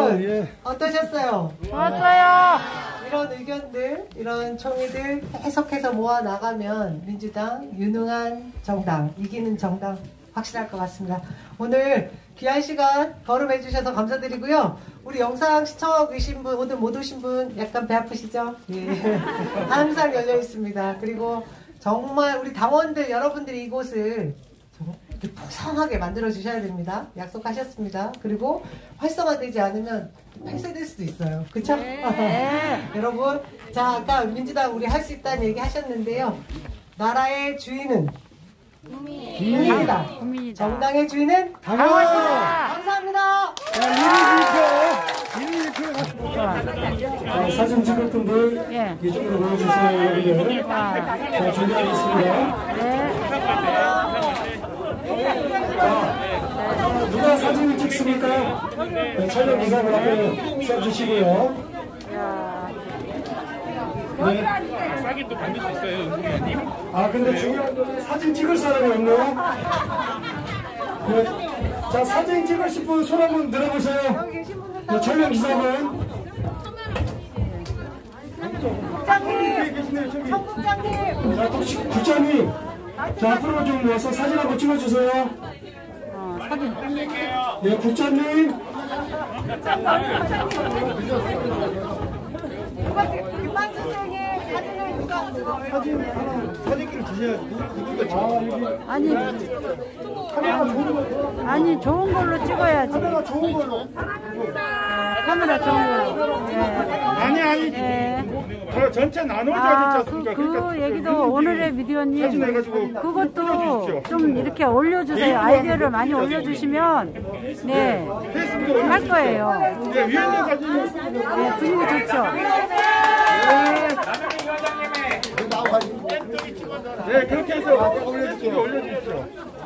여러분 어떠셨어요? 좋았어요. 이런 의견들, 이런 총의들 계속해서 모아 나가면 민주당 유능한 정당, 이기는 정당 확실할 것 같습니다. 오늘 귀한 시간 거름해 주셔서 감사드리고요. 우리 영상 시청하고 계신 분, 오늘 못 오신 분 약간 배 아프시죠? 예. 항상 열려 있습니다. 그리고 정말 우리 당원들 여러분들이 이곳을 이렇게 풍성하게 만들어 주셔야 됩니다. 약속하셨습니다. 그리고 활성화되지 않으면 폐쇄될 수도 있어요. 그쵸? 네. 여러분, 자, 아까 민주당 우리 할 수 있다는 얘기 하셨는데요. 나라의 주인은 국민이다. 정당의 주인은 당원이다. 감사합니다. 사진 찍을 분들 이쪽으로 모여주세요. 여러분들. 자, 준비하겠습니다. 누가 사진을 찍습니까? 네, 촬영 기사를 앞에 써주시고요. 네. 사진도 만들 수 있어요, 은국이님? 아, 근데 중요한 건 사진 찍을 사람이 없네요. 네. 자, 사진 찍으실 분 손 한번 들어보세요. 네, 촬영 기사분. 국장님, 청국장님. 자, 국장님. 자, 앞으로 좀 모여서 사진 한번 찍어주세요. 사진. 네, 국장님. 김만 선생님 사진을 누가 사진기를 주셔야지. 아니 좋은 걸로 찍어야지. 카메라 좋은 걸로. 카메라 좋은 걸로. 아니. 저 전체 나눠줘야 되지 않습니까? 그 얘기도 오늘의 미디어님 사진해가지고 그것도 좀 이렇게 올려주세요. 아이디어를 많이 올려주시면 할 거예요. 네, 위원님 사진. 네, 분위기 좋죠. 네, 그렇게 해서 올려주십시오.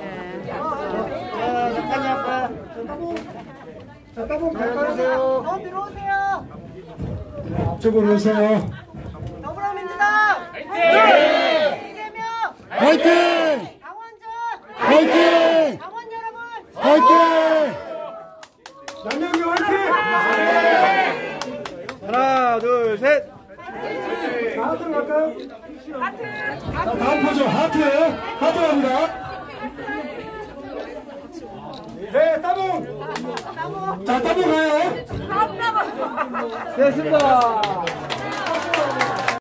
자, 따봉 가까이세요. 들어오세요. 앞쪽으로 오세요. 더불어민주당 화이팅! 이재명 화이팅! 당원전 화이팅! 당원 여러분 화이팅! 남영규 화이팅! 하나, 둘, 셋. 자, 하트로 갈까요? 하트! 다음 포즈 하트! 하트 갑니다. 네, 따봉! 자, 따봉 가요. 따봉 됐습니다.